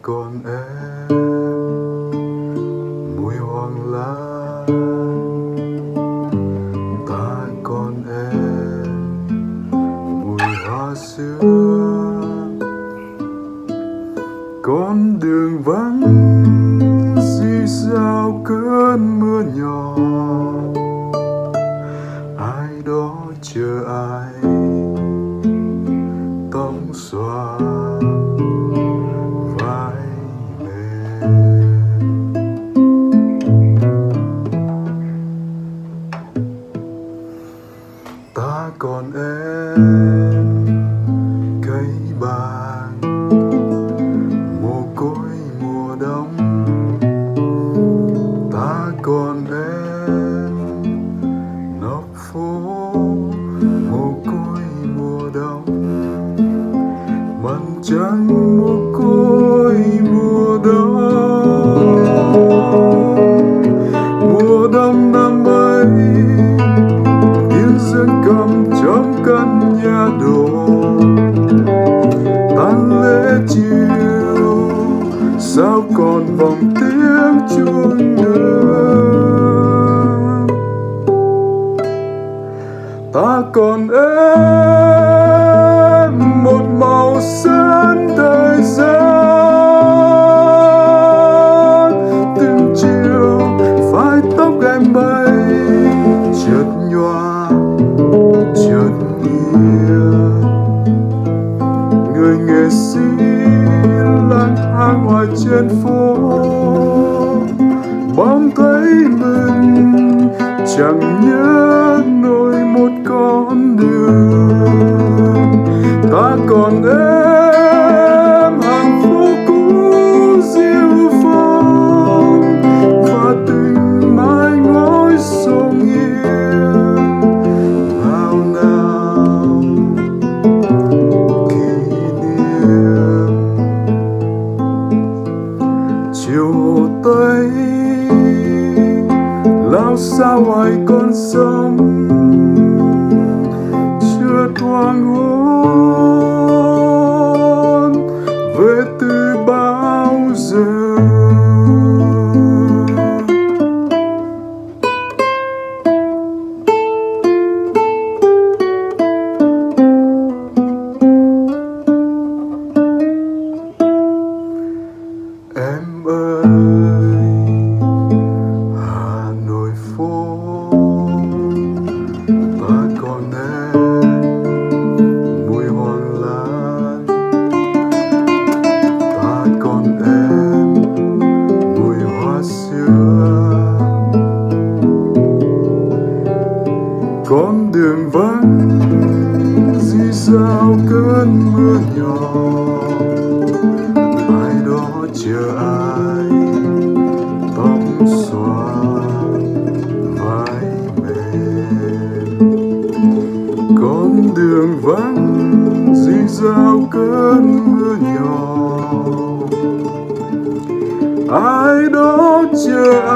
còn em mùi hoang lan, ta còn em mùi hoa sương. Con đường vắng rì rào cơn mưa nhỏ, ai đó chờ ai tóc xõa vai mềm. Ta còn em cây bàng mồ côi mùa đông, ta còn em nóc phố mồ côi mùa đông, mặt trăng mồ côi mùa đông. Mùa đông năm ấy tiếng dân cầm trong căn nhà đổ, tan lễ chiều sao còn vòng tiếng chuông nữa. Ta còn em một màu sơn thời gian, từng chiều phai tóc em bay chợt nhòa chợt nghiêng. Người nghệ sĩ lang thang ngoài trên phố, bỗng thấy mình chẳng nhớ nổi một con đường. Ta còn em hàng phố cũ diêu phong, và tình mãi ngói sông nghiêng nào nào kỷ niệm. Chiều hồ Tây lao xa ngoài con sông, chợt hoàng hôn về từ bao giờ. Em ơi Hà Nội phố, ta còn em mùi hoang lan, ta còn em mùi hoa sữa. Con đường vắng rì rào cơn mưa nhỏ, ai đó chờ ai tóc xõa vai mềm. Con đường vắng rì rào cơn mưa nhỏ, ai đó chờ